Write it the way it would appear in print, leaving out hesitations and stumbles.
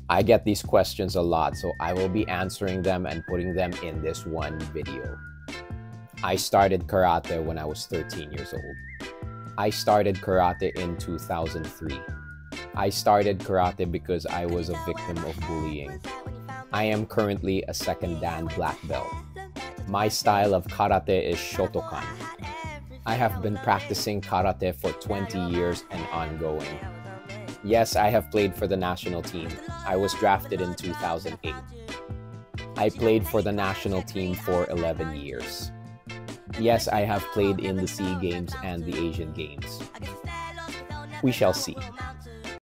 I get these questions a lot, so I will be answering them and putting them in this one video. I started karate when I was 13 years old. I started karate in 2003. I started karate because I was a victim of bullying. I am currently a second Dan black belt. My style of karate is Shotokan. I have been practicing karate for 20 years and ongoing. Yes, I have played for the national team. I was drafted in 2008. I played for the national team for 11 years. Yes, I have played in the SEA Games and the Asian Games. We shall see.